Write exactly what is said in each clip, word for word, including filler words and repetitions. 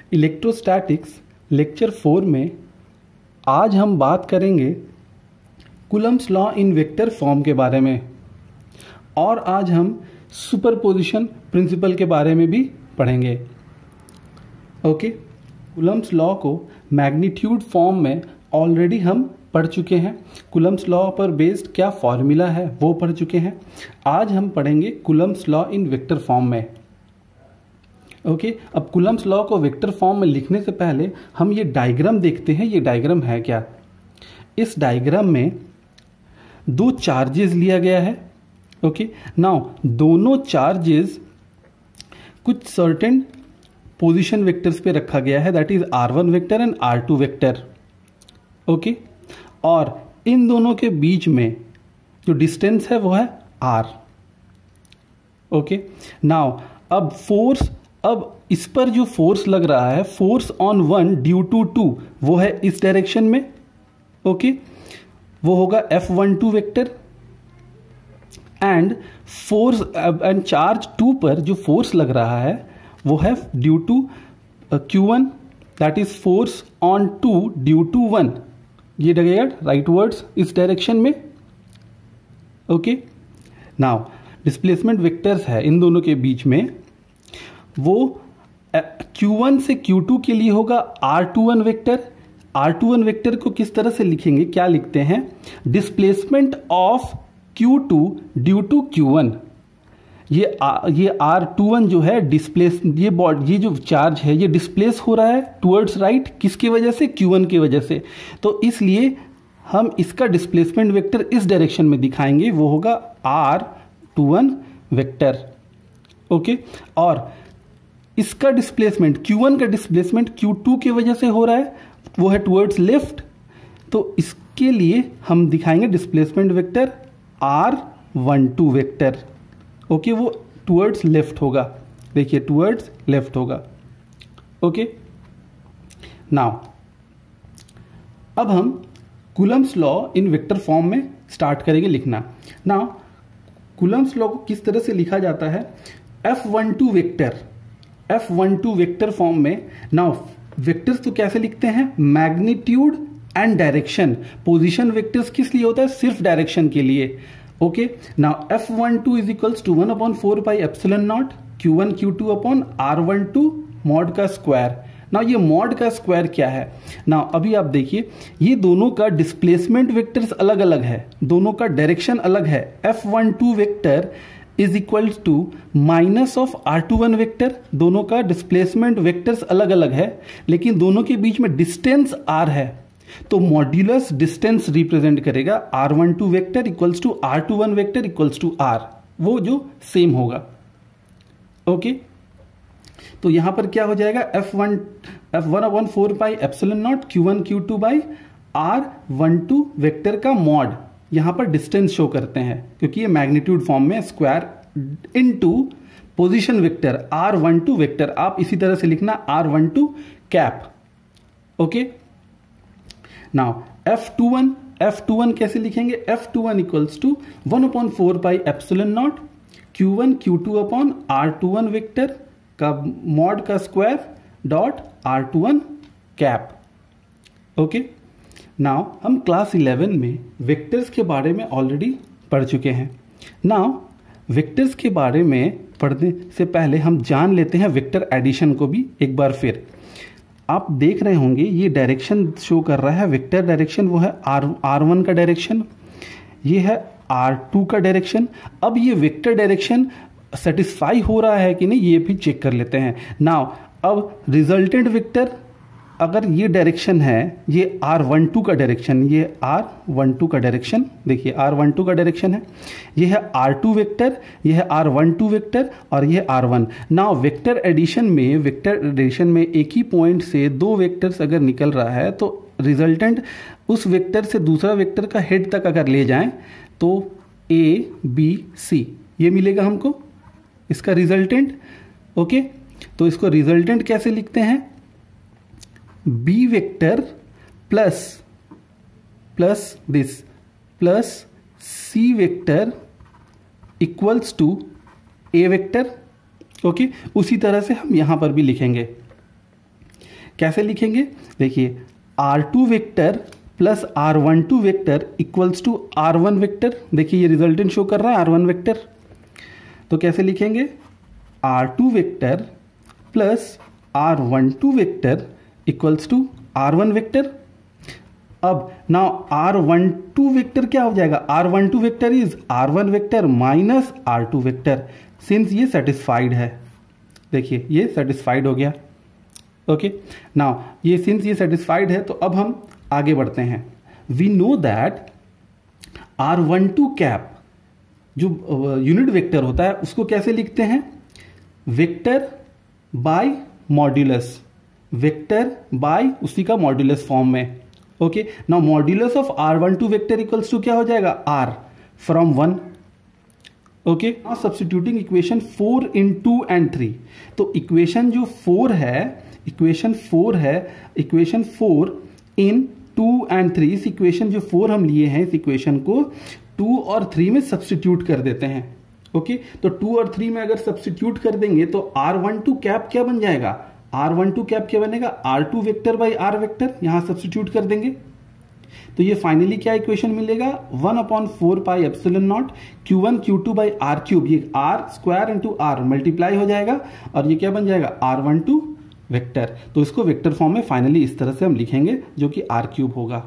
Electrostatics lecture four में आज हम बात करेंगे Coulomb's law in vector form के बारे में, और आज हम सुपरपोजिशन प्रिंसिपल के बारे में भी पढ़ेंगे। ओके, कूलम्ब्स लॉ को मैग्नीट्यूड फॉर्म में ऑलरेडी हम पढ़ चुके हैं। कूलम्ब्स लॉ पर बेस्ड क्या फॉर्मूला है वो पढ़ चुके हैं। आज हम पढ़ेंगे Coulomb's law in vector form में। ओके okay, अब कूलम्ब्स लॉ को वेक्टर फॉर्म में लिखने से पहले हम ये डायग्राम देखते हैं। ये डायग्राम है क्या? इस डायग्राम में दो चार्जेस लिया गया है। ओके, नाउ दोनों चार्जेस कुछ सर्टेन पोजीशन वेक्टर्स पे रखा गया है, that is R one vector and R two vector. Okay, और इन दोनों के बीच में जो डिस्टेंस है वो है r। ओके, नाउ अब फोर्स, अब इस पर जो फोर्स लग रहा है, force on one due to two, वो है इस डायरेक्शन में। ओके, वो होगा F one two vector, and force and charge two पर जो फोर्स लग रहा है वो है due to Q one, that is force on two due to one. ये लगेगा राइट वर्ड्स इस डायरेक्शन में। ओके, नाउ डिस्प्लेसमेंट वेक्टर्स है इन दोनों के बीच में, वो क्यू वन से क्यू टू के लिए होगा R two one vector. R two one vector को किस तरह से लिखेंगे, क्या लिखते हैं? Displacement of Q two due to Q one. ये आ, ये आर टू वन जो है डिस्प्लेस, ये बॉडी, ये जो चार्ज है ये डिस्प्लेस हो रहा है टुवर्ड्स राइट, किसकी वजह से? क्यू वन की वजह से। तो इसलिए हम इसका डिस्प्लेसमेंट वेक्टर इस डायरेक्शन में दिखाएंगे, वो होगा R two one vector. Okay, और इसका डिस्प्लेसमेंट क्यू वन का डिस्प्लेसमेंट क्यू टू की वजह से हो रहा है, वो है टुवर्ड्स लेफ्ट। तो इसके लिए हम दिखाएंगे displacement vector R one two vector. Okay, वो टुवर्ड्स लेफ्ट होगा, देखिए टुवर्ड्स लेफ्ट होगा। ओके, नाउ अब हम Coulomb's law in vector form में स्टार्ट करेंगे लिखना। नाउ कूलम्ब्स लॉ को किस तरह से लिखा जाता है? F one two vector, F one two vector form में। नाउ वेक्टर्स तो कैसे लिखते हैं? Magnitude and direction. Position vectors किस लिए होता है? सिर्फ डायरेक्शन के लिए। Okay, now F one two is equals to one upon four pi epsilon not Q one Q two upon R one two mod का स्क्वायर। नाउ ये mod का स्क्वायर क्या है? नाउ अभी आप देखिए, ये दोनों का डिस्प्लेसमेंट वेक्टर्स अलग अलग है, दोनों का डायरेक्शन अलग है। F one two vector is equals to minus of R two one vector. दोनों का डिस्प्लेसमेंट वेक्टर्स अलग अलग है, लेकिन दोनों के बीच में डिस्टेंस आर है, तो मॉड्यूलस डिस्टेंस रिप्रेजेंट करेगा R one two vector equals to R two one vector equals to R, वो जो सेम होगा। ओके, तो यहां पर क्या हो जाएगा? F one F one upon four pi epsilon not Q one Q two by R one two vector का मॉड, यहां पर डिस्टेंस शो करते हैं क्योंकि ये मैग्नीट्यूड फॉर्म में square into position vector R one two vector. आप इसी तरह से लिखना R one two cap. Okay, now F two one, F two one कैसे लिखेंगे? F two one equals to one upon four pi epsilon not Q one Q two upon R two one vector का mod का square dot R two one cap. Okay, now हम class eleven में vectors के बारे में already पढ़ चुके हैं। नाउ वेक्टर्स के बारे में पढ़ने से पहले हम जान लेते हैं वेक्टर एडिशन को भी एक बार फिर। आप देख रहे होंगे ये डायरेक्शन शो कर रहा है, वेक्टर डायरेक्शन वो है आर आर वन का डायरेक्शन, ये है आर टू का डायरेक्शन। अब ये वेक्टर डायरेक्शन सेटिस्फाई हो रहा है कि नहीं, ये भी चेक कर लेते हैं। नाउ अब रिजल्टेंट वेक्टर, अगर ये डायरेक्शन है, ये आर वन टू का डायरेक्शन, ये आर वन टू का डायरेक्शन, देखिए आर वन टू का डायरेक्शन है, ये है आर टू वेक्टर, ये है आर वन टू वेक्टर, और ये R one. Now vector addition में, वेक्टर एडिशन में एक ही पॉइंट से दो वेक्टर्स अगर निकल रहा है तो रिजल्टेंट उस वेक्टर से दूसरा वेक्टर का हेड तक अगर ले जाएं तो ए बी सी ये मिलेगा हमको, इसका रिजल्टेंट। ओके, तो इसको रिजल्टेंट कैसे लिखते हैं? B vector plus plus this plus C vector equals to A vector. Okay, उसी तरह से हम यहां पर भी लिखेंगे। कैसे लिखेंगे? देखिए R two vector plus R one two vector equals to R one vector. देखिए ये रिजल्टेंट शो कर रहा है आर वन वेक्टर। तो कैसे लिखेंगे? R two vector plus R one two vector equals to R one vector. अब now R one two vector क्या हो जाएगा? R one two vector is R one vector minus R two vector, since ये satisfied है। देखिए ये satisfied हो गया। ओके नाउ ये सिंस ये सेटिस्फाइड है तो अब हम आगे बढ़ते हैं। We know that R one two cap जो यूनिट वेक्टर होता है उसको कैसे लिखते हैं? Vector by modulus, vector by उसी का मॉड्यूलस फॉर्म में। Okay now modulus of R one two vector equals to क्या हो जाएगा? R from one. Okay now substituting equation four in two and three. तो इक्वेशन जो फोर है, equation four है, equation four in two and three, इस equation जो four हम लिए हैं इस इक्वेशन को टू और थ्री में सब्स्टिट्यूट कर देते हैं। ओके तो टू और थ्री में अगर सब्स्टिट्यूट कर देंगे तो आर वन टू कैप क्या बन जाएगा? आर वन टू कैप क्या बनेगा? R two vector by R vector, यहां सब्स्टिट्यूट कर देंगे तो ये फाइनली क्या इक्वेशन मिलेगा? One upon four pi epsilon not Q one Q two by R cube, ये R square into R multiply हो जाएगा और ये क्या बन जाएगा? R one two vector. तो इसको वेक्टर फॉर्म में फाइनली इस तरह से हम लिखेंगे जो कि आर क्यूब होगा।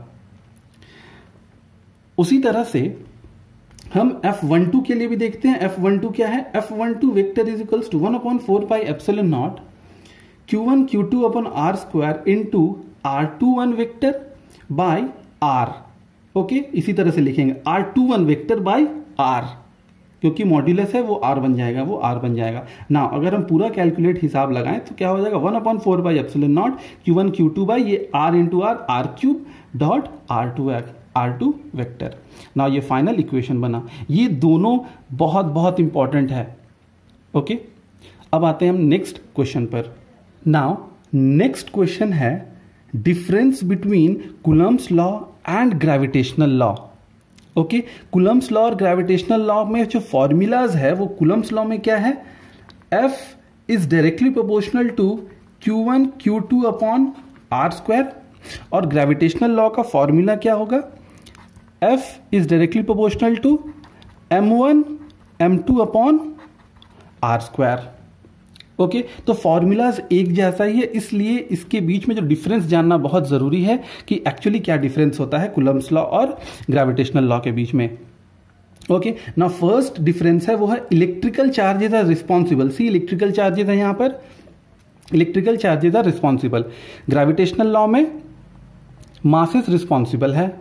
उसी तरह से हम एफ वन टू के लिए भी देखते हैं। एफ वन टू क्या है? F one two vector is equals to one upon four pi epsilon not Q one Q two upon R square into R two one vector by R. Okay इसी तरह से लिखेंगे R two one vector by R, क्योंकि modulus है वो are बन जाएगा, वो आर बन जाएगा ना। अगर हम पूरा कैलकुलेट हिसाब लगाएं तो क्या हो जाएगा? One upon four by epsilon not Q one Q two by ये R into R R cube dot R two R two vector. ना ये फाइनल इक्वेशन बना। ये दोनों बहुत बहुत इंपॉर्टेंट है। ओके अब आते हैं हम नेक्स्ट क्वेश्चन पर। नाउ नेक्स्ट क्वेश्चन है difference between Coulomb's law and gravitational law. Okay Coulomb's law और ग्रेविटेशनल लॉ में जो फॉर्मूलाज है वो कूलम्स लॉ में क्या है? F is directly proportional to Q one Q two upon R square, और ग्रेविटेशनल लॉ का फॉर्मूला क्या होगा? F is directly proportional to M one M two upon R square. Okay तो फॉर्मूलाज एक जैसा ही है, इसलिए इसके बीच में जो डिफरेंस जानना बहुत जरूरी है कि एक्चुअली क्या डिफरेंस होता है कूलम्स लॉ और ग्रेविटेशनल लॉ के बीच में। ओके नाउ फर्स्ट डिफरेंस है वो है electrical charges are responsible. See electrical charges है यहां पर, electrical charges are responsible. Gravitational law में मासेस रिस्पॉन्सिबल है।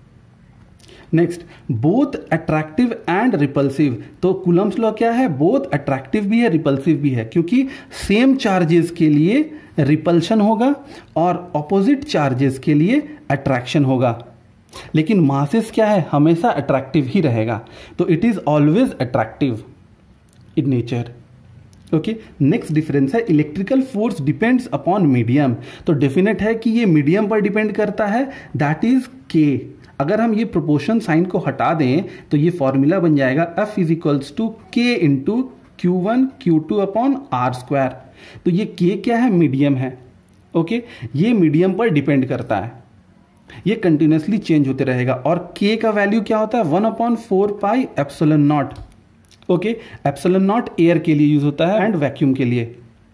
Next both attractive and repulsive. तो कूलम्स लॉ क्या है? बोथ अट्रैक्टिव भी है रिपल्सिव भी है, क्योंकि सेम चार्जेस के लिए रिपल्शन होगा और ऑपोजिट चार्जेस के लिए अट्रैक्शन होगा। लेकिन मासेस क्या है? हमेशा अट्रैक्टिव ही रहेगा। तो it is always attractive in nature. Okay next difference है electrical force depends upon medium. तो डेफिनेट है कि ये मीडियम पर डिपेंड करता है, दैट इज के। अगर हम ये प्रोपोर्शन साइन को हटा दें तो ये फॉर्मूला बन जाएगा F is equals to K into Q one Q two upon R square. तो ये के क्या है? मीडियम है। ओके ये मीडियम पर डिपेंड करता है, ये कंटिन्यूसली चेंज होते रहेगा। और के का वैल्यू क्या होता है? One upon four pi epsilon naught. Okay epsilon naught air के लिए यूज होता है एंड वैक्यूम के लिए।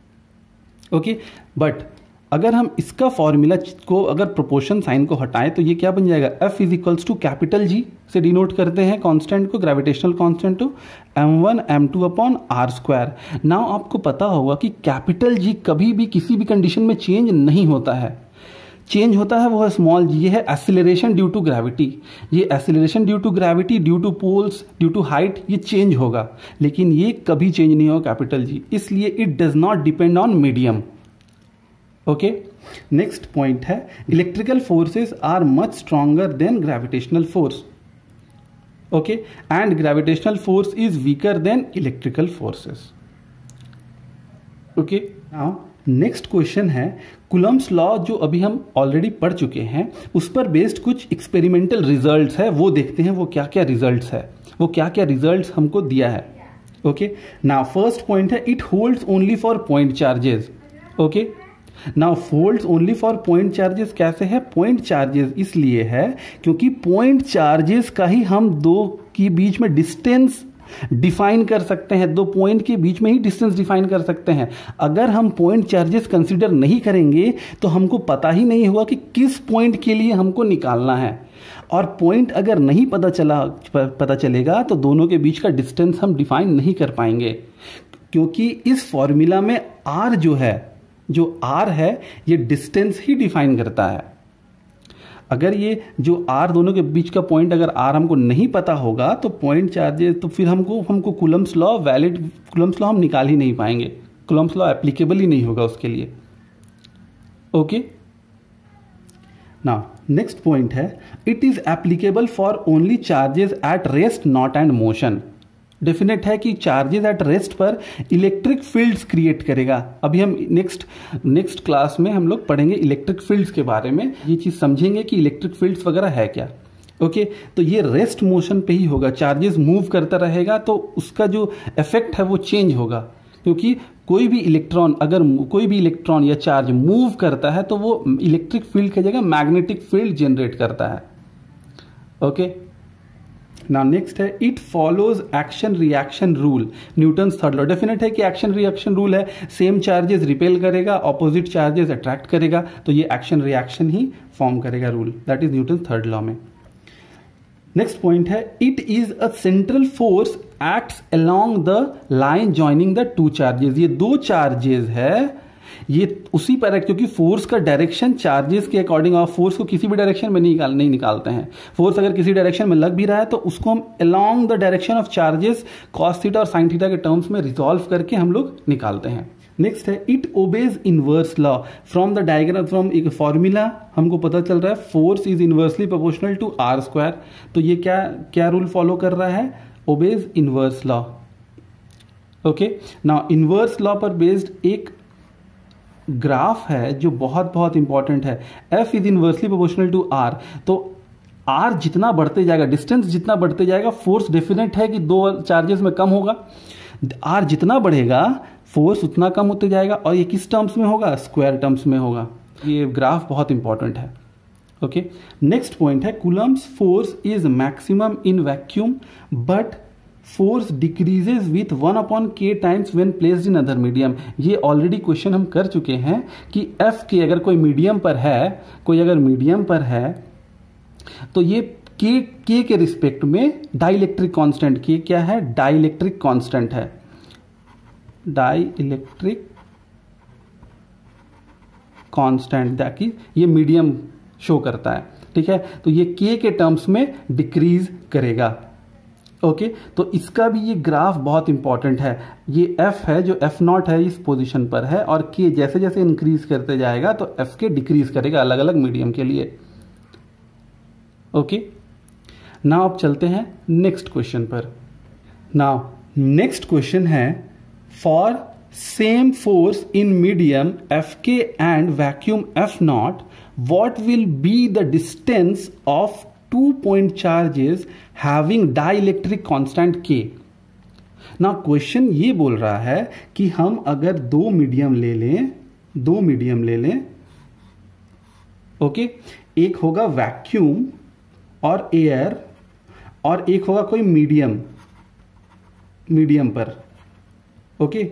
ओके बट अगर हम इसका फॉर्मूला को अगर प्रोपोर्शन साइन को हटाएं तो ये क्या बन जाएगा? F is equals to capital G से डिनोट करते हैं कांस्टेंट को, gravitational constant to M one M two upon R square. Now आपको पता होगा कि कैपिटल जी कभी भी किसी भी कंडीशन में चेंज नहीं होता है। चेंज होता है वो है स्मॉल जी, ये है एक्सीलरेशन ड्यू टू ग्रेविटी। ये acceleration due to gravity, due to poles, due to height, ये चेंज होगा, लेकिन ये कभी चेंज नहीं होगा कैपिटल जी, इसलिए it does not depend on medium. Okay next point है electrical forces are much stronger than gravitational force. Okay and gravitational force is weaker than electrical forces. Okay now next question है Coulomb's law, जो अभी हम already पढ़ चुके हैं, उस पर बेस्ड कुछ एक्सपेरिमेंटल रिजल्ट्स है, वो देखते हैं वो क्या क्या रिजल्ट्स है, वो क्या क्या रिजल्ट्स हमको दिया है। ओके नाउ फर्स्ट पॉइंट है it holds only for point charges. Okay now holds only for point charges कैसे है? पॉइंट चार्जेस इसलिए है क्योंकि पॉइंट चार्जेस का ही हम दो के बीच में डिस्टेंस डिफाइन कर सकते हैं, दो पॉइंट के बीच में ही डिस्टेंस डिफाइन कर सकते हैं। अगर हम पॉइंट चार्जेस कंसीडर नहीं करेंगे तो हमको पता ही नहीं होगा कि किस पॉइंट के लिए हमको निकालना है, और पॉइंट अगर नहीं पता चला पता चलेगा तो दोनों के बीच का डिस्टेंस हम डिफाइन नहीं कर पाएंगे, क्योंकि इस फॉर्मूला में आर जो है जो आर है ये डिस्टेंस ही डिफाइन करता है। अगर ये जो आर दोनों के बीच का पॉइंट अगर आर हमको नहीं पता होगा तो पॉइंट चार्जेस तो फिर हमको हमको Coulomb's law valid Coulomb's law हम निकाल ही नहीं पाएंगे, कूलम्स लॉ एप्लीकेबल ही नहीं होगा उसके लिए। ओके, नाउ नेक्स्ट पॉइंट है it is applicable for only charges at rest not and motion. Definite है कि चार्जेस एट रेस्ट पर इलेक्ट्रिक फील्ड्स क्रिएट करेगा। अभी हम नेक्स्ट नेक्स्ट क्लास में हम लोग पढ़ेंगे इलेक्ट्रिक फील्ड्स के बारे में, ये चीज समझेंगे कि इलेक्ट्रिक फील्ड्स वगैरह है क्या। ओके, तो ये रेस्ट मोशन पे ही होगा, चार्जेस मूव करता रहेगा तो उसका जो इफेक्ट है वो चेंज होगा, क्योंकि कोई भी इलेक्ट्रॉन अगर कोई भी इलेक्ट्रॉन या चार्ज मूव करता है तो वो इलेक्ट्रिक फील्ड की जगह मैग्नेटिक फील्ड जनरेट करता है। ओके, नाउ नेक्स्ट है it follows action reaction rule, Newton's third law. Definite है कि एक्शन रिएक्शन रूल है, सेम चार्जेस रिपेल करेगा, ऑपोजिट चार्जेस अट्रैक्ट करेगा, तो ये एक्शन रिएक्शन ही फॉर्म करेगा rule, that is Newton's third law में। नेक्स्ट पॉइंट है it is a central force acts along the line joining the two charges. ये दो चार्जेस है, ये उसी पर है, क्योंकि फोर्स का डायरेक्शन चार्जेस के अकॉर्डिंग, और फोर्स को किसी भी डायरेक्शन में नहीं निकाल नहीं निकालते हैं। फोर्स अगर किसी डायरेक्शन में लग भी रहा है तो उसको हम along the direction of charges cos theta और साइन थीटा के टर्म्स में रिजॉल्व करके हम लोग निकालते हैं। नेक्स्ट है it obeys inverse law from the diagram, from एक फॉर्मूला हमको पता चल रहा है force is inversely proportional to R square. तो ये क्या क्या रूल फॉलो कर रहा है? Obeys inverse law. Okay, now inverse law पर बेस्ड एक ग्राफ है जो बहुत बहुत इंपॉर्टेंट है। F is inversely proportional to R, तो R जितना बढ़ते जाएगा, डिस्टेंस जितना बढ़ते जाएगा, फोर्स डेफिनेट है कि दो चार्जेस में कम होगा। R जितना बढ़ेगा फोर्स उतना कम होते जाएगा, और ये किस टर्म्स में होगा? स्क्वायर टर्म्स में होगा। ये ग्राफ बहुत इंपॉर्टेंट है। ओके, नेक्स्ट पॉइंट है Coulomb's force is maximum in vacuum but force decreases with one upon K times when placed in other medium. ये ऑलरेडी क्वेश्चन हम कर चुके हैं कि एफ के अगर कोई मीडियम पर है, कोई अगर मीडियम पर है तो ये के के के रिस्पेक्ट में डाइलेक्ट्रिक कांस्टेंट, के क्या है? डाइलेक्ट्रिक कांस्टेंट है, डाइलेक्ट्रिक कांस्टेंट, ताकि ये मीडियम शो करता है। ठीक है, तो ये के के टर्म्स में डिक्रीज करेगा। ओके okay, तो इसका भी ये ग्राफ बहुत इंपॉर्टेंट है। ये F है जो F नॉट है इस पोजीशन पर है, और K जैसे जैसे इंक्रीज करते जाएगा तो F के डिक्रीज करेगा अलग अलग मीडियम के लिए। ओके, नाउ अब चलते हैं नेक्स्ट क्वेश्चन पर। नाउ नेक्स्ट क्वेश्चन है for same force in medium F K and vacuum F naught what will be the distance of two point charges having dielectric constant K। ना question ये बोल रहा है कि हम अगर दो मीडियम ले लें दो मीडियम ले लें ओके, एक होगा वैक्यूम और एयर, और एक होगा कोई मीडियम मीडियम पर। ओके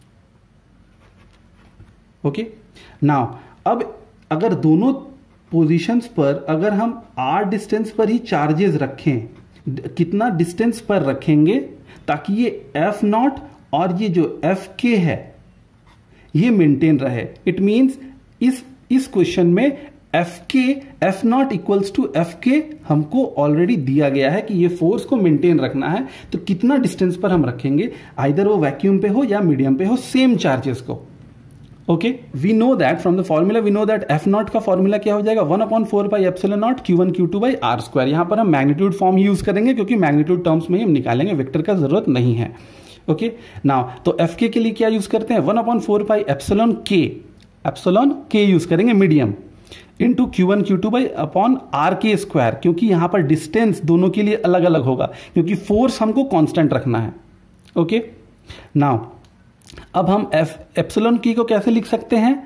ओके, नाउ अब अगर दोनों पोजीशंस पर अगर हम आर डिस्टेंस पर ही चार्जेस रखें, कितना डिस्टेंस पर रखेंगे ताकि ये एफ नॉट और ये जो एफ के है ये मेंटेन रहे। इट मींस इस इस क्वेश्चन में F K F naught equals to F K हमको ऑलरेडी दिया गया है कि ये फोर्स को मेंटेन रखना है, तो कितना डिस्टेंस पर हम रखेंगे, आइदर वो वैक्यूम पे हो या मीडियम पे हो, सेम चार्जेस को। Okay, we know that from the formula, we know that F naught का फॉर्मूला क्या हो जाएगा? One upon four by epsilon not Q one Q two by R square. यहां पर हम मैग्नीट्यूड फॉर्म यूज करेंगे क्योंकि मैग्नीट्यूड टर्म्स में ही हम निकालेंगे, वेक्टर का जरूरत नहीं है। ओके, नाउ तो एफ के के लिए क्या यूज करते हैं? One upon four by epsilon K, epsilon K use करेंगे medium, into Q one Q two by upon R K square, क्योंकि यहां पर डिस्टेंस दोनों के लिए अलग अलग होगा क्योंकि फोर्स हमको कांस्टेंट रखना है। ओके, नाउ अब हम एफ एप्सिलॉन के को कैसे लिख सकते हैं?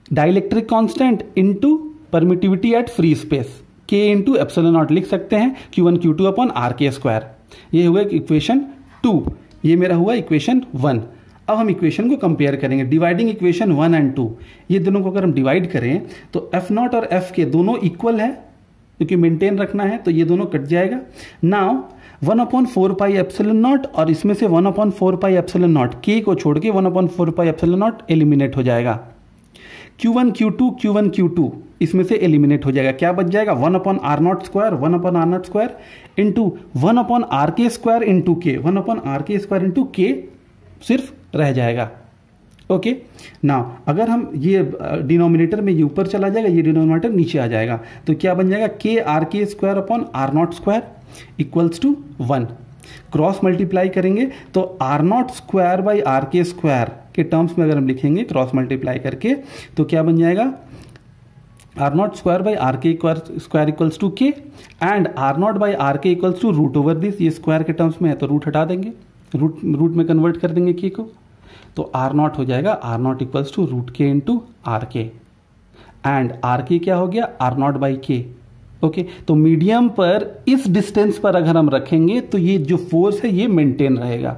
Dielectric constant into permittivity at free space, K into epsilon naught लिख सकते हैं, Q one Q two upon R K square. ये हुआ इक्वेशन टू, ये मेरा हुआ इक्वेशन वन। अब हम इक्वेशन को कंपेयर करेंगे, dividing equation one and two. ये दोनों को अगर हम डिवाइड करें तो एफ नॉट और एफ के दोनों इक्वल है, क्योंकि मेंटेन रखना है, तो ये दोनों कट जाएगा। Now one upon four pi epsilon naught और इसमें से one upon four pi epsilon naught, K को छोड़ के one upon four pi epsilon naught eliminate हो जाएगा। Q one Q two Q one Q two इसमें से एलिमिनेट हो जाएगा। क्या बच जाएगा? One upon R naught square, one upon R naught square into one upon R K square into K, one upon R K square into K सिर्फ रह जाएगा। ओके नाउ अगर हम ये डिनोमिनेटर में ये ऊपर चला जाएगा, ये डिनोमिनेटर नीचे आ जाएगा, तो क्या बन जाएगा? K R K square upon R naught square equals to one. Cross multiply करेंगे तो R naught square by R K square के टर्म्स में अगर हम लिखेंगे क्रॉस मल्टीप्लाई करके, तो क्या बन जाएगा? R naught square by R K square equals to K and R not by R K equals to root over this. ये स्क्वायर के टर्म्स में है तो रूट हटा देंगे, रूट रूट में कन्वर्ट कर देंगे के को, तो आर नॉट हो जाएगा R naught equals to root K into R K and R K क्या हो गया? R not by K. Okay तो मीडियम पर इस डिस्टेंस पर अगर हम रखेंगे तो ये जो फोर्स है ये मेंटेन रहेगा।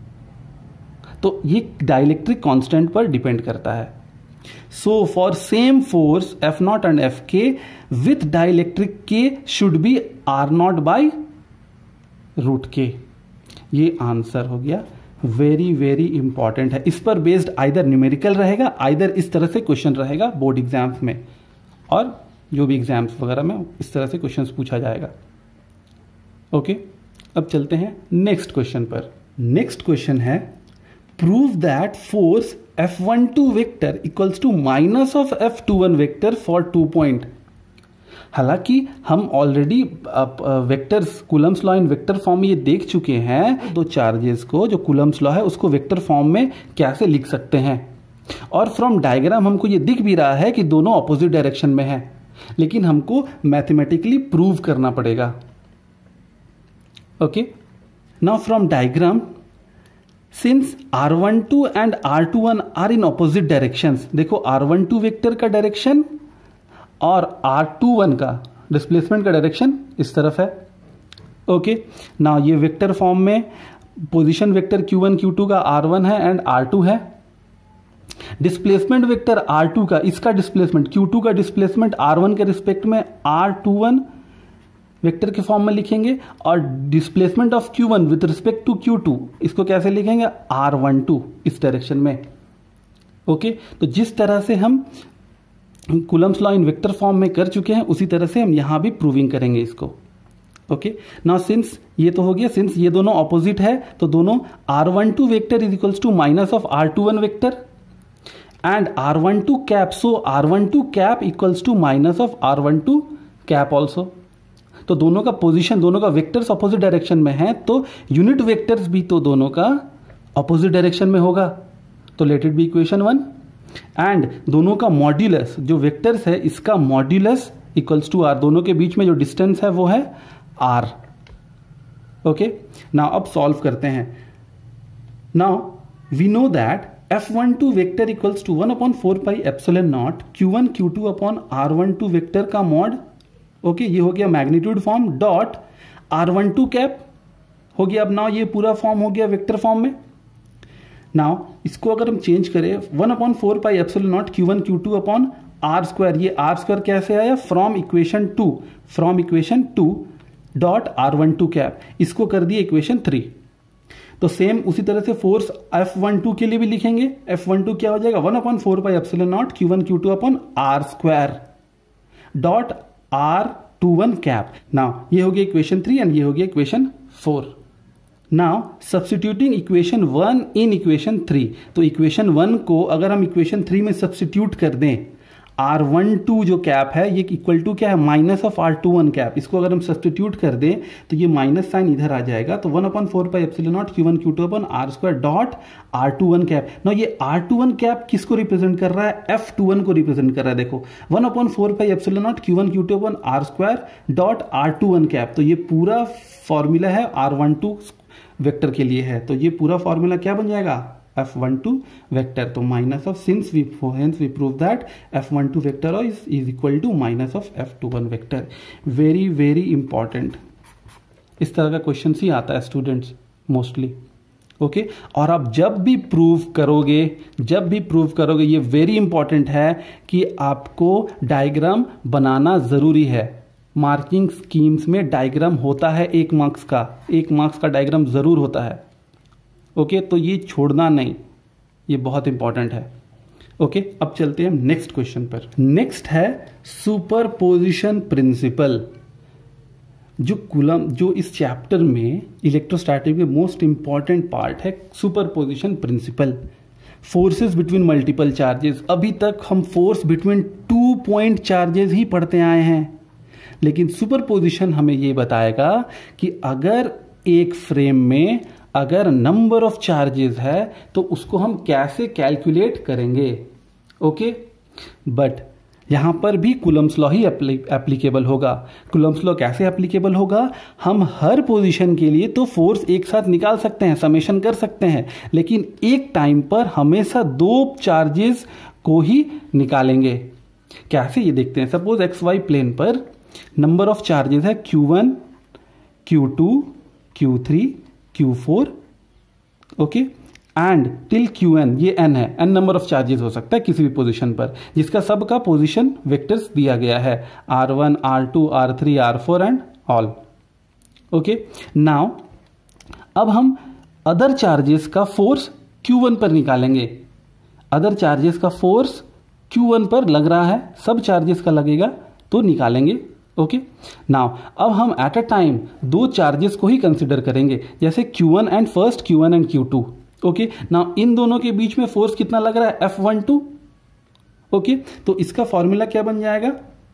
तो ये डाइलेक्ट्रिक कांस्टेंट पर डिपेंड करता है। So for same force F not and F K with dielectric K should be R not by root K. ये आंसर हो गया। वेरी वेरी इंपॉर्टेंट है। इस पर बेस्ड आइदर न्यूमेरिकल रहेगा, आइदर इस तरह से क्वेश्चन रहेगा बोर्ड एग्जाम्स में, और जो भी एग्जाम्स वगैरह में इस तरह से क्वेश्चंस पूछा जाएगा। ओके अब चलते हैं नेक्स्ट क्वेश्चन पर। नेक्स्ट क्वेश्चन है prove that force F one two vector equals to minus of F two one vector for two point. हालांकि हम already vectors Coulomb's law in vector form में ये देख चुके हैं, दो चार्जेस को जो कूलम्स लॉ है उसको वेक्टर फॉर्म में कैसे लिख सकते हैं, और फ्रॉम डायग्राम हमको ये दिख भी रहा है कि दोनों ऑपोजिट डायरेक्शन में है, लेकिन हमको मैथमेटिकली प्रूव करना पड़ेगा। Okay now from diagram since R one two and R two one are in opposite directions, देखो आर वन टू वेक्टर का डायरेक्शन और आर टू वन का डिस्प्लेसमेंट का डायरेक्शन इस तरफ है। ओके नाउ ये वेक्टर फॉर्म में position vector Q one Q two का आर वन है एंड आर टू है। डिस्प्लेसमेंट वेक्टर आर टू का, इसका डिस्प्लेसमेंट क्यू टू का डिस्प्लेसमेंट आर वन के रिस्पेक्ट में आर टू वन वेक्टर के फॉर्म में लिखेंगे, और displacement of Q one with respect to Q two इसको कैसे लिखेंगे? आर वन टू इस डायरेक्शन में। ओके तो जिस तरह से हम Coulomb's law in vector form में कर चुके हैं उसी तरह से हम यहां भी प्रूविंग करेंगे इसको। ओके नाउ सिंस ये तो हो गया, सिंस ये दोनों ऑपोजिट है तो दोनों R one two vector is equals to minus of R two one vector and R one two cap, so R one two cap equals to minus of R one two cap also. तो दोनों का position, दोनों का vectors opposite direction में है, तो unit vectors भी तो दोनों का ऑपोजिट डायरेक्शन में होगा, तो let it be equation one. And दोनों का मॉड्यूलस, जो वेक्टर्स है इसका मॉड्यूलस इक्वल्स टू आर, दोनों के बीच में जो डिस्टेंस है वो है आर। ओके नाउ अब सॉल्व करते हैं। Now we know that F one two vector equals to one upon four pi epsilon not Q one Q two upon R one two vector का मॉड। ओके ये हो गया magnitude form dot R one two cap हो गया। अब now ये पूरा form हो गया वेक्टर फॉर्म में। नाउ इसको अगर हम चेंज करें, one upon four pi epsilon not Q one Q two upon R square, ये आर स्क्वायर कैसे आया? From equation two, from equation two dot R one two cap, इसको कर दिए इक्वेशन थ्री। तो सेम उसी तरह से फोर्स एफ वन टू के लिए भी लिखेंगे। एफ वन टू क्या हो जाएगा? One upon four pi epsilon not Q one Q two upon R square dot R two one cap. Now ये हो गया इक्वेशन थ्री एंड ये हो गया equation four. Now substituting equation one in equation three, तो equation one को अगर हम इक्वेशन थ्री में सब्स्टिट्यूट कर दें, आर वन टू जो कैप है ये इक्वल टू क्या है? Minus of R two one cap. इसको अगर हम सब्स्टिट्यूट कर दें तो ये माइनस साइन इधर आ जाएगा, तो one upon four pi epsilon not Q one Q two upon R square dot R two one cap. ना ये आर टू वन कैप किसको रिप्रेजेंट कर रहा है? एफ टू वन को रिप्रेजेंट कर रहा है। देखो one upon four pi epsilon not Q one Q two upon R square dot R two one cap. तो ये पूरा फॉर्मूला है आर वन टू वेक्टर के लिए है, तो ये पूरा फॉर्मूला क्या बन जाएगा? F one two vector. तो minus of since we hence we prove that F one two vector is is equal to minus of F two one vector. Very very important, इस तरह का क्वेश्चन ही आता है students mostly. Okay okay? और आप जब भी प्रूव करोगे जब भी प्रूव करोगे ये वेरी इंपॉर्टेंट है कि आपको डायग्राम बनाना जरूरी है। मार्किंग स्कीम्स में डायग्राम होता है एक मार्क्स का, एक मार्क्स का डायग्राम जरूर होता है। Okay okay? तो ये छोड़ना नहीं, ये बहुत इंपॉर्टेंट है। Okay okay? अब चलते हैं नेक्स्ट क्वेश्चन पर। नेक्स्ट है सुपरपोजिशन प्रिंसिपल, जो कूलम जो इस चैप्टर में इलेक्ट्रोस्टैटिक में मोस्ट इंपॉर्टेंट पार्ट है। Superposition principle, forces between multiple charges. अभी तक हम force between two point charges ही पढ़ते आए हैं, लेकिन सुपरपोजिशन हमें ये बताएगा कि अगर एक फ्रेम में अगर नंबर ऑफ चार्जेस है तो उसको हम कैसे कैलकुलेट करेंगे। ओके, बट यहां पर भी कूलम्स लॉ ही एप्लीकेबल होगा। कूलम्स लॉ कैसे एप्लीकेबल होगा? हम हर पोजीशन के लिए तो फोर्स एक साथ निकाल सकते हैं, समेशन कर सकते हैं, लेकिन एक टाइम पर हमेशा दो चार्जेस को ही निकालेंगे। कैसे, ये देखते हैं। सपोज एक्स वाई प्लेन पर नंबर ऑफ चार्जेस है Q one, Q two, Q three, Q four, okay, and till Q N, ये एन है, एन नंबर ऑफ चार्जेस हो सकता है किसी भी पोजीशन पर, जिसका सबका पोजीशन वेक्टर्स दिया गया है R one, R two, R three, R four and all. Okay, now अब हम अदर चार्जेस का फोर्स क्यू वन पर निकालेंगे। अदर चार्जेस का फोर्स क्यू वन पर लग रहा है, सब चार्जेस का लगेगा तो निकालेंगे। ओके, नाउ अब हम एट अ टाइम दो चार्जेस को ही कंसिडर करेंगे, जैसे Q one and first, Q one and Q two. Okay, now इन दोनों के बीच में फोर्स कितना लग रहा है? F one to. ओके, तो इसका फॉर्मूला क्या बन जाएगा?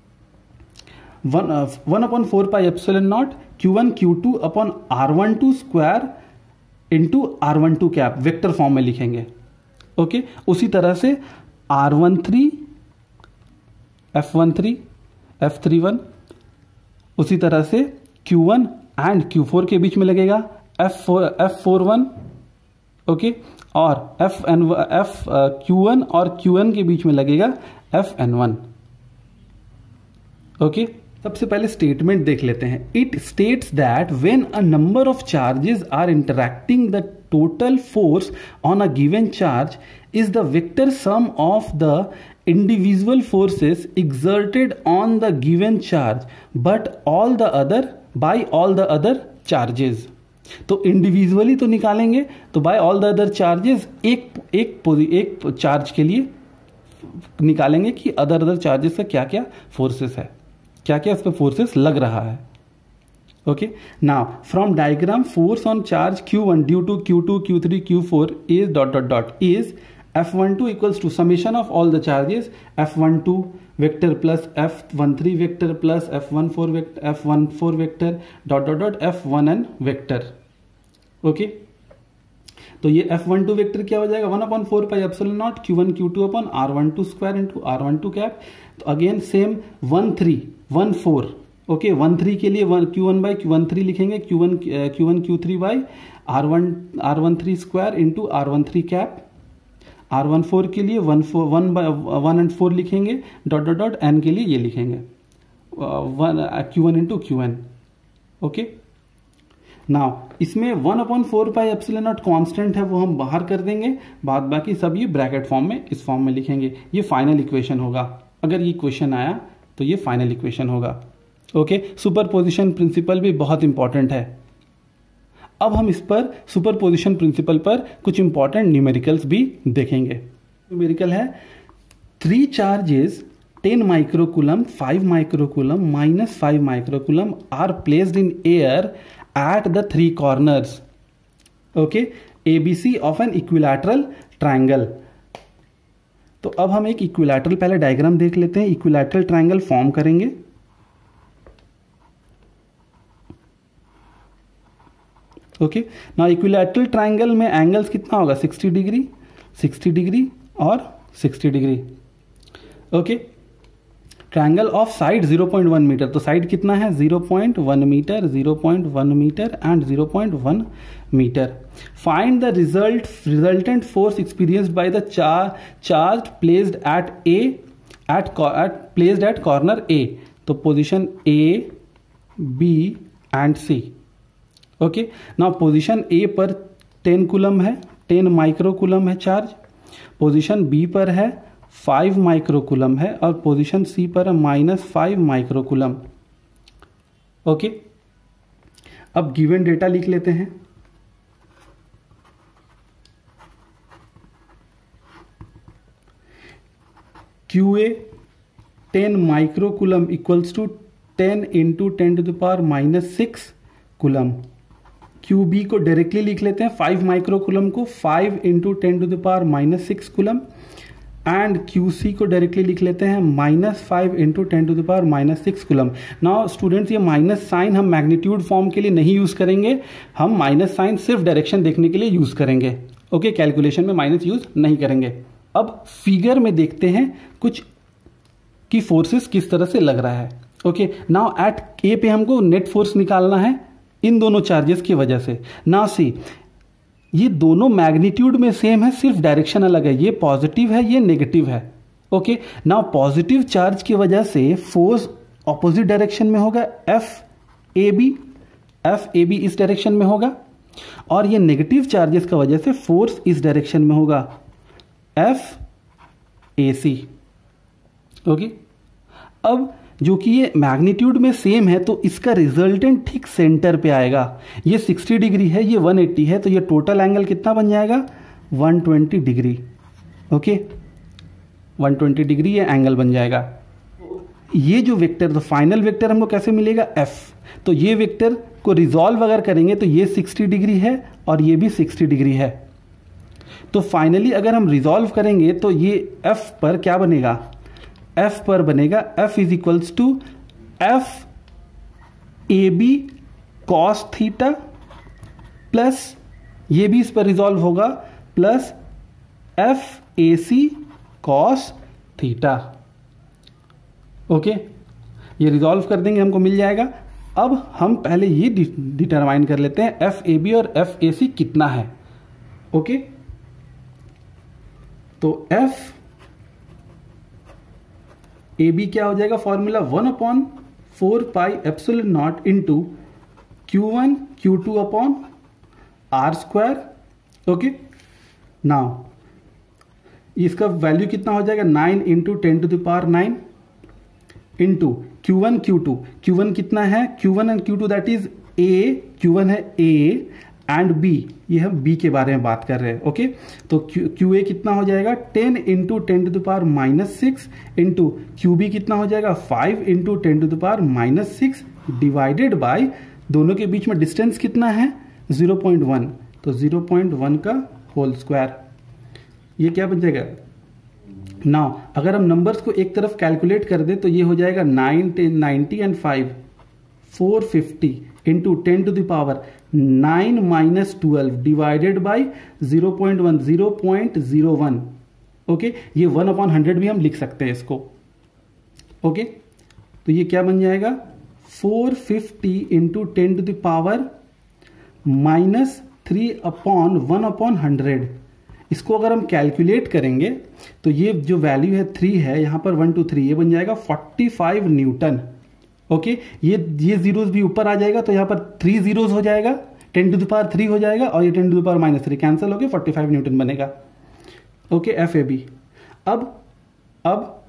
One one upon four pi epsilon not Q one Q two upon R one two square into R one two cap, vector form में लिखेंगे। ओके, उसी तरह से R one three, F one three, F three one, उसी तरह से Q one and Q four के बीच में लगेगा F four, F four one. Okay, और F N F Q one और क्यू एन के बीच में लगेगा एफ एन वन। ओके, सबसे पहले स्टेटमेंट देख लेते हैं। It states that when a number of charges are interacting the total force on a given charge is the vector sum of the individual forces exerted on the given charge but all the other by all the other charges। तो individually तो निकालेंगे, तो by all the other charges एक एक एक charge के लिए निकालेंगे कि अदर अदर चार्जेस का क्या क्या फोर्सेस है, क्या क्या इस पर फोर्सेस लग रहा है। Okay, now from diagram force on charge Q one due to Q two, Q three, Q four is dot dot dot is F one two equals to summation of all the charges F one two vector plus F one three vector plus F one four vector F one four vector dot dot dot F one N vector। Okay, तो ये F one two vector क्या हो जाएगा? One upon four pi epsilon not Q one Q two upon R one two square into R one two cap. तो again same one three one four. Okay, one three के लिए one Q one by Q one three लिखेंगे, Q one Q one Q three by R one R one three square into R one three cap. R one four के लिए one four one one and four लिखेंगे, dot dot dot N के लिए ये लिखेंगे one Q one into Q N. Okay, now इसमें one upon four pi epsilon not constant है, वो हम बाहर कर देंगे, बाद बाकी सब ये ब्रैकेट फॉर्म में इस फॉर्म में लिखेंगे। ये फाइनल इक्वेशन होगा। अगर ये क्वेश्चन आया तो ये फाइनल इक्वेशन होगा। ओके, सुपरपोजिशन प्रिंसिपल भी बहुत इंपॉर्टेंट है। अब हम इस पर सुपरपोजिशन प्रिंसिपल पर कुछ इंपॉर्टेंट न्यूमेरिकल्स भी देखेंगे। न्यूमेरिकल है three charges ten microcoulomb, five microcoulomb, minus five microcoulomb are placed in air at the three corners. Okay, ABC of an equilateral triangle. तो अब हम एक इक्विलैटरल पहले डायग्राम देख लेते हैं। इक्विलैटरल ट्रायंगल फॉर्म करेंगे। ओके, ना इक्विलैटरल ट्रायंगल में एंगल्स कितना होगा? सिक्सटी डिग्री, सिक्सटी डिग्री और sixty degree. Okay, triangle of side zero point one metre, तो साइड कितना है zero point one metre, zero point one metre and zero point one metre. Find the result resultant force experienced by the charge placed at A at at placed at corner A. तो position A, B and C. Okay, now position A पर ten coulomb है, ten micro coulomb है charge. Position B पर है five micro coulomb है और position C पर है minus five micro coulomb. Okay, अब गिवन डेटा लिख लेते हैं. Q A ten micro coulomb equals to ten into ten to the power minus six coulomb. Q B को डायरेक्टली लिख लेते हैं, फाइव माइक्रो कूलम को five into ten to the power minus six coulomb. And Q C को directly लिख लेते हैं minus five into ten to the power minus six coulomb. Now students, ये माइनस साइन हम मैग्नीट्यूड फॉर्म के लिए नहीं यूज करेंगे, हम माइनस साइन सिर्फ डायरेक्शन देखने के लिए यूज करेंगे. ओके, कैलकुलेशन में माइनस यूज नहीं करेंगे. अब फिगर में देखते हैं कुछ की फोर्सेस किस तरह से लग रहा है. ओके, नाउ एट ए पे हमको नेट फोर्स निकालना है इन दोनों चार्जेस की वजह से. नाउ सी, ये दोनों मैग्नीट्यूड में सेम है, सिर्फ डायरेक्शन अलग है. ये पॉजिटिव है, ये नेगेटिव है. ओके, नाउ पॉजिटिव चार्ज की वजह से फोर्स ऑपोजिट डायरेक्शन में होगा, F A B. F A B इस डायरेक्शन में होगा. और ये नेगेटिव चार्जेस की वजह से फोर्स इस डायरेक्शन में होगा, एफ ए सी. ओके, अब जो कि ये मैग्नीट्यूड में सेम है तो इसका रिजल्टेंट ठीक सेंटर पे आएगा. ये सिक्सटी डिग्री है, ये वन एट्टी है, तो ये टोटल एंगल कितना बन जाएगा, one twenty degree. Okay, one twenty degree ये एंगल बन जाएगा. ये जो वेक्टर, तो फाइनल वेक्टर हमको कैसे मिलेगा, एफ. तो ये वेक्टर को रिजॉल्व अगर करेंगे तो ये सिक्सटी डिग्री है और ये भी सिक्सटी डिग्री है. तो फाइनली अगर हम रिजॉल्व करेंगे तो ये एफ पर क्या बनेगा, एफ पर बनेगा F is equals to F A B cos theta plus, ये भी इस पर रिजॉल्व होगा, plus F A C cos theta. Okay, ये रिजॉल्व कर देंगे, हमको मिल जाएगा. अब हम पहले ये डिटरमाइन कर लेते हैं एफ ए बी और एफ ए सी कितना है. ओके, तो एफ ए बी क्या हो जाएगा, formula one upon four pi epsilon naught into Q one Q two upon R square. Okay, now इसका वैल्यू कितना हो जाएगा, nine into ten to the power nine into Q one Q two. Q one कितना है, Q one and Q two that is A. Q one है A and B, ये हम B के बारे में बात कर रहे हैं. ओके, तो क्यू ए कितना हो जाएगा, ten into ten to the power minus six into Q B कितना हो जाएगा, five into ten to the power minus six divided by, दोनों के बीच में डिस्टेंस कितना है, ज़ीरो पॉइंट वन. तो ज़ीरो पॉइंट वन का होल स्क्वायर. ये क्या बन जाएगा. नाउ अगर हम नंबर्स को एक तरफ कैलकुलेट कर दे तो ये हो जाएगा nine ten ninety and five four fifty into ten to the power nine minus twelve divided by zero point one, zero point zero one. Okay, ये वन अपॉन हंड्रेड भी हम लिख सकते हैं इसको. ओके, तो ये क्या बन जाएगा, four fifty into ten to the power minus three upon one upon hundred. इसको अगर हम कैलकुलेट करेंगे तो ये जो वैल्यू है थ्री है, यहां पर वन टू थ्री, ये बन जाएगा फोर्टी फाइव न्यूटन. ओके, ये ये जीरोस भी ऊपर आ जाएगा तो यहाँ पर थ्री जीरोस हो जाएगा, ten to the power three हो जाएगा और ये ten to the power minus three cancel होकर फोर्टी फाइव न्यूटन बनेगा. Okay, F A B. अब अब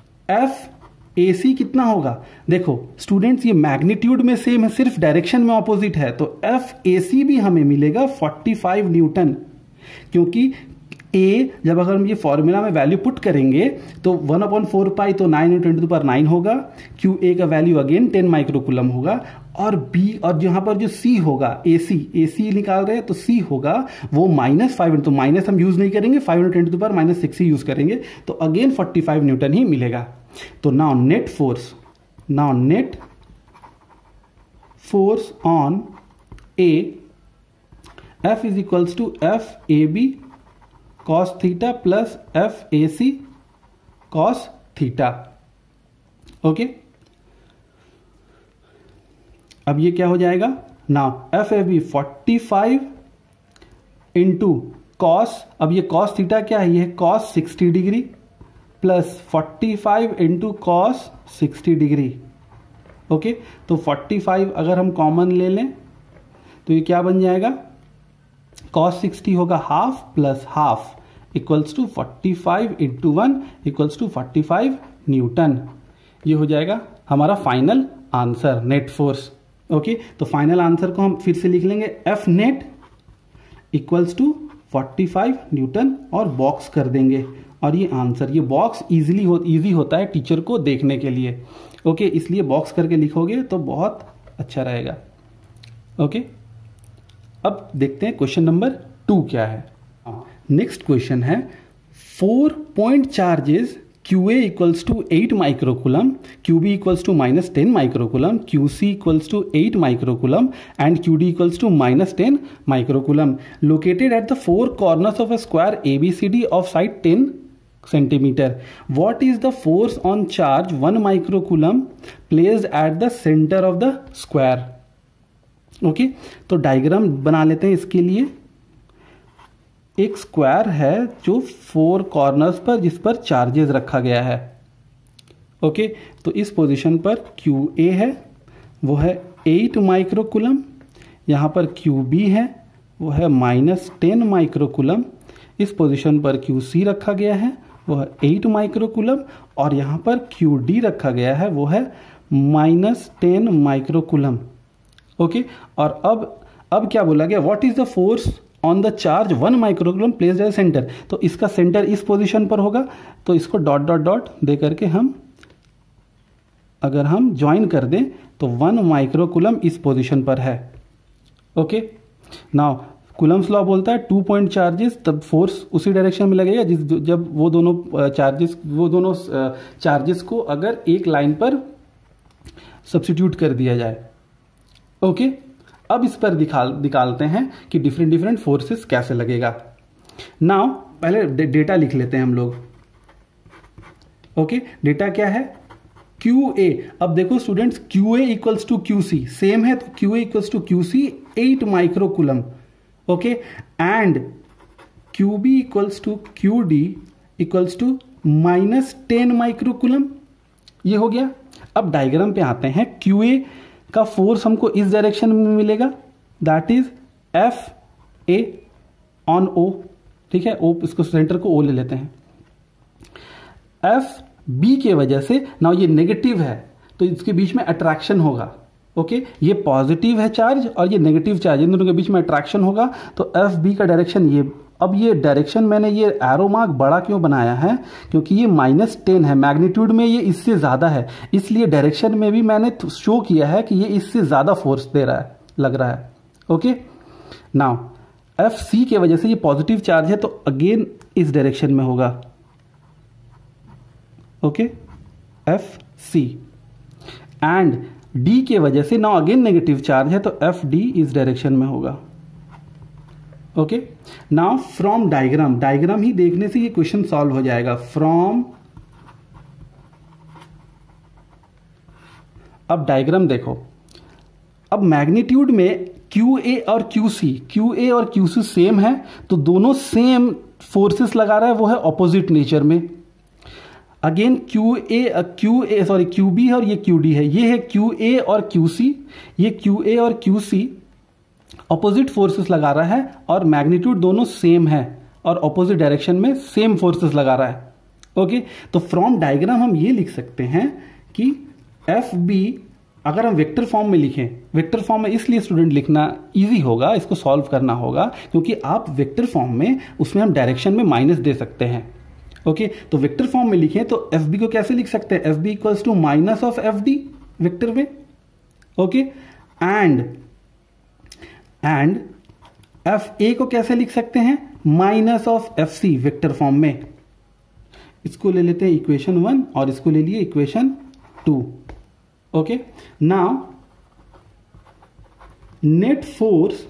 एफ ए सी कितना होगा, देखो स्टूडेंट्स ये मैग्नीट्यूड में सेम है, सिर्फ डायरेक्शन में ऑपोजिट है. तो एफ ए सी भी हमें मिलेगा फोर्टी फाइव न्यूटन, क्योंकि ए जब अगर हम ये फॉर्मूला में वैल्यू पुट करेंगे तो वन अपॉन फोर पाई तो nine into ten to the power nine होगा. क्यू ए का वैल्यू अगेन टेन माइक्रोकूलम होगा. और बी और यहाँ पर जो सी होगा, ए सी ए सी निकाल रहे हैं तो सी होगा वो माइनस फाइव, तो माइनस हम यूज नहीं करेंगे, five into ten to the power minus six ही यूज करेंगे. तो अगेन फोर्टी फाइव न्यूटन ही मिलेगा. तो now net force, now net force on A F is equals to F A B cos theta plus F A C cos theta. Okay, अब ये क्या हो जाएगा, now F A B forty five into cos, अब ये cos theta क्या है, ये है cos sixty degree plus forty five into cos sixty degree. Okay, तो फोर्टी फाइव अगर हम कॉमन ले लें तो ये क्या बन जाएगा, कॉस सिक्सटी होगा half plus half equals to forty five into one equals to forty five newton. ये हो जाएगा हमारा final answer, net force. Okay, तो फाइनल आंसर को हम फिर से लिख लेंगे, F net equals to forty five newton और बॉक्स कर देंगे और ये आंसर, ये बॉक्स इजीली हो इजी होता है टीचर को देखने के लिए। ओके, इसलिए बॉक्स करके लिखोगे तो बहुत अच्छा रहेगा। ओके, अब देखते हैं क्वेश्चन नंबर टू क्या है। नेक्स्ट क्वेश्चन है, four point charges Q A equals to eight microcoulomb, Q B equals to minus ten microcoulomb, Q C equals to eight microcoulomb and Q D equals to minus ten microcoulomb located at the four corners of a square A B C D of side ten centimeter. What is the force on charge one microcoulomb placed at the center of the square? Okay, तो diagram बना लेते हैं इसके लिए। एक square है जो four corners पर, जिस पर चार्जेस रखा गया है। ओके, तो इस पोजीशन पर क्यू ए है वो है एट माइक्रोकुलम, यहाँ पर क्यू बी है वो है माइनस टेन माइक्रोकुलम, इस पोजीशन पर क्यू सी रखा गया है वो है एट माइक्रोकुलम और यहाँ पर क्यू डी रखा गया है वो है माइनस टेन माइक्रोकुलम। ओके, और अब अब क्या बोला गया, what is the force on the charge one microcoulomb placed at center, तो इसका सेंटर इस पोजीशन पर होगा, तो इसको डॉट डॉट डॉट दे करके हम अगर हम ज्वाइन कर दें तो वन माइक्रोकुलम इस पोजीशन पर है। ओके, नाउ कुलम्स लॉ बोलता है टू पॉइंट चार्जेस, तब फोर्स उसी डायरेक्शन में लगेगा जिस जब वो दोनों चार्जेस वो दोनों चार्जेस को अगर एक लाइन पर सब्स्टिट्यूट कर दिया जाए। ओके, अब इस पर दिखाल निकालते हैं कि डिफरेंट डिफरेंट फोर्सेस कैसे लगेगा। नाउ पहले डे, डेटा लिख लेते हैं हम लोग। ओके, डेटा क्या है, क्यू ए, अब देखो students Q A equals to Q C same है, तो Q A equals to Q C eight microcoulomb. Okay, and Q B equals to Q D equals to minus ten microcoulomb, ये हो गया। अब diagram पे आते हैं, क्यू ए का फोर्स हमको इस डायरेक्शन में मिलेगा, that is F A on O, ठीक है, ओ इसको सेंटर को ओ ले लेते हैं। एफ बी के वजह से ना ये नेगेटिव है तो इसके बीच में अट्रैक्शन होगा। ओके okay, ये पॉजिटिव है चार्ज और ये नेगेटिव चार्ज, इन दोनों के बीच में अट्रैक्शन होगा, तो एफ बी का डायरेक्शन ये। अब ये डायरेक्शन मैंने ये एरो मार्क बड़ा क्यों बनाया है, क्योंकि ये माइनस टेन है, मैग्नीट्यूड में ये इससे ज्यादा है, इसलिए डायरेक्शन में भी मैंने शो किया है कि ये इससे ज्यादा फोर्स दे रहा है, लग रहा है। ओके, नाउ एफ सी के वजह से ये पॉजिटिव चार्ज है तो अगेन इस डायरेक्शन में होगा। Okay, F C and D के वजह से नाउ अगेन नेगेटिव चार्ज है तो एफ डी इस डायरेक्शन में होगा। Okay, now from diagram, diagram ही देखने से ये क्वेश्चन सॉल्व हो जाएगा। फ्रॉम, अब डायग्राम देखो, अब मैग्नीट्यूड में क्यू ए और क्यू सी, क्यू ए और क्यू सी सेम है तो दोनों सेम फोर्सेस लगा रहा है, वो है ऑपोजिट नेचर में। Again Q A Q A sorry Q B है और ये क्यू डी है, ये है क्यू ए और क्यू सी, ये क्यू ए और क्यू सी ऑपोजिट फोर्सेस लगा रहा है और मैग्नीट्यूड दोनों सेम है और ऑपोजिट डायरेक्शन में सेम फोर्सेस लगा रहा है। ओके, तो फ्रॉम डायग्राम हम ये लिख सकते हैं कि एफ बी अगर हम वेक्टर फॉर्म में लिखें, वेक्टर फॉर्म में इसलिए स्टूडेंट लिखना इजी होगा, इसको सॉल्व करना होगा क्योंकि आप वेक्टर फॉर्म में उसमें हम डायरेक्शन में माइनस दे सकते हैं। ओके okay, तो वेक्टर फॉर्म में लिखें तो एफ बी को कैसे लिख सकते हैं, F B equals to minus of F D vector में। Okay, and and F A को कैसे लिख सकते हैं, minus of F C vector form में। इसको ले लेते हैं इक्वेशन वन और इसको ले लिए equation two. Okay, now net force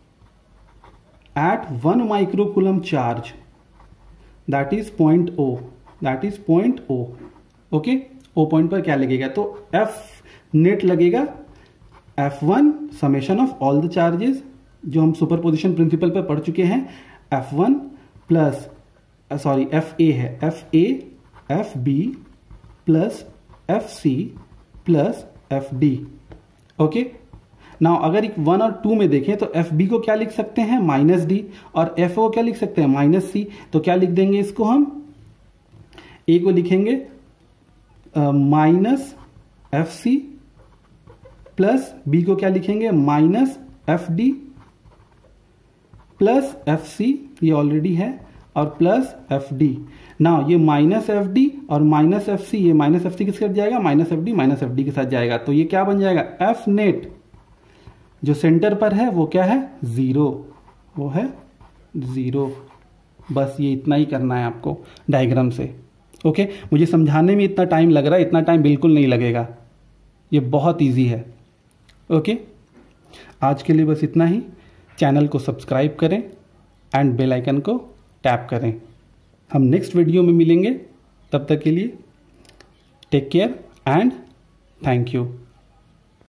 at one microcoulomb charge, that is point O, that is point O, okay, O point पर क्या लगेगा, तो एफ नेट लगेगा F one summation of all the charges जो हम सुपरपोजिशन प्रिंसिपल पर पढ़ चुके हैं, F one plus sorry F A है, F A F B plus F C plus F D. Okay, now अगर एक वन और टू में देखें तो एफ बी को क्या लिख सकते हैं, माइनस डी, और एफ को क्या लिख सकते हैं, माइनस सी। तो क्या लिख देंगे इसको हम, ए को लिखेंगे minus F C plus B को क्या लिखेंगे, minus F D plus F C, ये ऑलरेडी है, और प्लस एफ डी। ना ये माइनस एफ डी और माइनस एफ सी, ये माइनस एफ सी किसके साथ जाएगा, minus F D minus F D के साथ जाएगा। तो ये क्या बन जाएगा, एफ नेट जो सेंटर पर है वो क्या है, जीरो, वो है जीरो। बस ये इतना ही करना है आपको डायग्राम से। ओके, मुझे समझाने में इतना टाइम लग रहा है, इतना टाइम बिल्कुल नहीं लगेगा, ये बहुत इजी है। ओके, आज के लिए बस इतना ही। चैनल को सब्सक्राइब करें एंड बेल आइकन को टैप करें। हम नेक्स्ट वीडियो में मिलेंगे, तब तक के लिए take care and thank you.